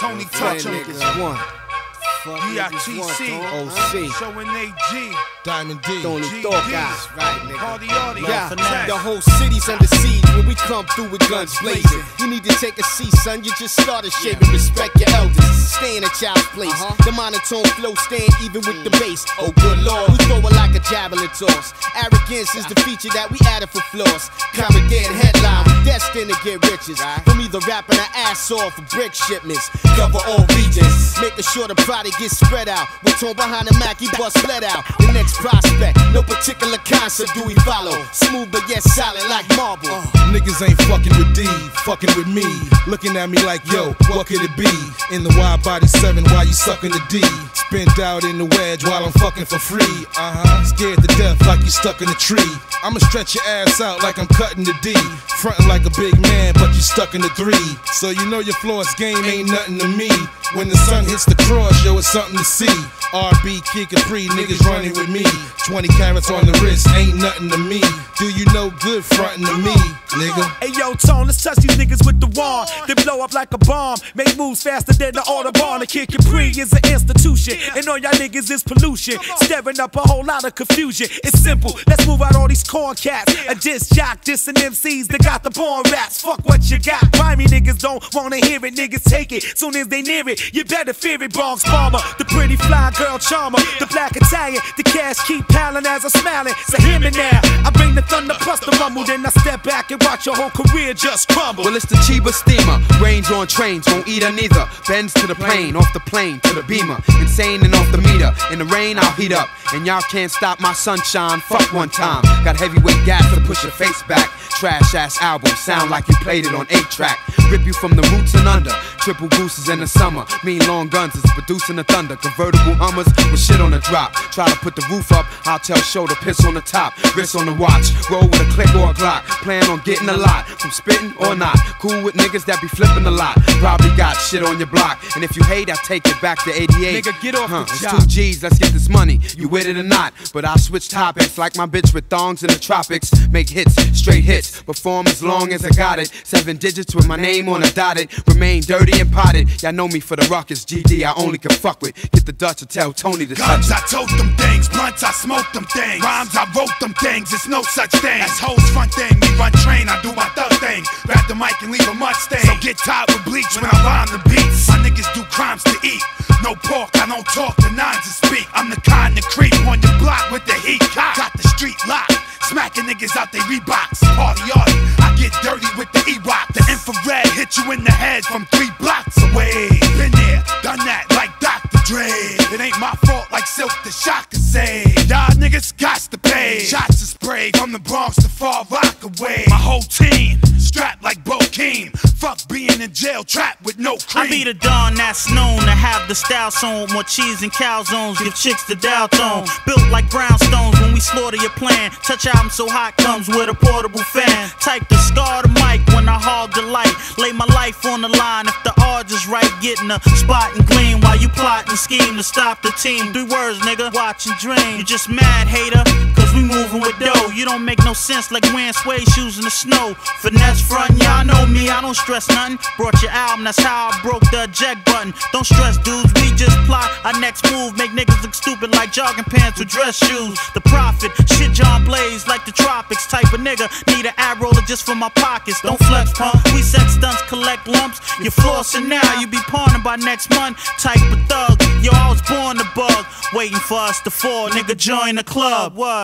Tony Touch one. EITC, OC, showing AG, Diamond D, Tony Thorgas, right, nigga. Party audio, Yeah, the whole city's under siege when we come through with guns blazing. You need to take a seat, son. You just started shaving. Respect your elders. Stay in a child's place. The monotone flow staying even with the bass. Oh, good lord, we throw it like a javelin toss. Arrogance is the feature that we added for flaws. Congregate headline, we destined to get riches. From either rapping our ass off for brick shipments. Cover all regions. Making sure the product gets spread out. We're torn behind the Mac, he bust let out. The next prospect, no particular concept do we follow. Smooth but yet solid like marble. Niggas ain't fucking with D, fucking with me. Looking at me like, yo, what could it be? In the wide body 7, why you sucking the D? Spent out in the wedge while I'm fucking for free. Scared to death like you stuck in a tree. I'ma stretch your ass out like I'm cutting the D. Frontin' like a big man, but you stuck in the 3. So you know your floss game ain't nothing to me. When the sun hits the cross, yo, it's something to see. RB, Kid Capri, niggas running with me. 20 carats on the wrist, ain't nothing to me. Do you know good frontin' to me, nigga? Hey yo, Tone, let's touch these niggas with the wand. They blow up like a bomb. Make moves faster than the Autobahn. The Kid Capri is an institution, and all y'all niggas is pollution. Stirring up a whole lot of confusion. It's simple, let's move out all these corn cats. A diss jock, dissing MCs that got the porn raps. Fuck what you got. Grimy niggas don't wanna hear it, niggas take it. Soon as they near it, you better fear it. Bronx Bomber, the pretty fly girl charmer, the black Italian, the cash keep piling as I'm smiling. So hear me now, I bring the thunder plus the rumble, then I step back and watch your whole career just crumble. Well, it's the Chiba steamer, range on trains, won't eat her neither. Bends to the plane, off the plane to the beamer. Insane and off the meter, in the rain I'll heat up, and y'all can't stop my sunshine. Fuck one time, got heavyweight gas to push your face back. Trash ass album, sound like you played it on 8-track. Rip you from the roots and under. Triple gooses in the summer, mean long guns is producing the thunder. Convertible Hummers with shit on the drop. Try to put the roof up, I'll tell show to piss on the top. Wrist on the watch, roll with a click or a Glock. Plan on getting a lot, from spitting or not. Cool with niggas that be flipping a lot. Probably got shit on your block, and if you hate, I take it back to 88. Nigga, get off the It's job. 2 G's, let's get this money. You with it or not? But I'll switch topics like my bitch with thongs in the tropics. Make hits, straight hits, perform as long as I got it. 7 digits with my name on a dotted. Remain dirty and potted. Y'all know me for the ruckus. GD I only can fuck with. Get the Dutch or tell Tony to guns, touch I tote them things, blunts, I smoke them things. Rhymes, I wrote them things, it's no such thing. That's hoes front thing, me run train, I do my thug thing. Grab the mic and leave a mud stain. So get tired with bleach when I rhyme the beats. My niggas do crimes to eat. No pork, I don't talk, the nines to speak. I'm the kind to creep on your block with the heat cock. Got the street locked, smacking niggas out they Reeboks. Party arty, I get dirty with the E-Rock. The infrared hit you in the head from 3 blocks away. Been there, done that like Dr. Dre. It ain't my fault like Silk the Shocker say. Y'all niggas got to pay. Shots are sprayed from the Bronx to Far Rockaway. My whole team strapped like Bokeem. Fuck being in jail, trapped with no cream. I be the Don that's known to have the style zone. More cheese and calzones, give chicks the Dow tone. Built like brownstones when we slaughter your plan. Touch album so hot comes with a portable fan. Type the scar the mic when I hog the light. Lay my life on the line if the odds is right. Getting a spot and gleam while you plot and scheme to stop the team. 3 words, nigga, watch and dream. You just mad, hater, cause we moving with dough. You don't make no sense like wearing suede shoes in the snow. Finesse front, y'all know me, I don't stress nothing. Brought your album, that's how I broke the eject button. Don't stress, dudes, we just plot our next move. Make niggas look stupid like jogging pants with dress shoes. The Prophet, shit John Blaze like the tropics. Type of nigga, need an ad roller just for my pockets. Don't flex, punk, we sex stunts, collect lumps. You're flossing now, you be pawning by next month. Type of thug, yo, I was born to bug. Waiting for us to fall, nigga, join the club. What?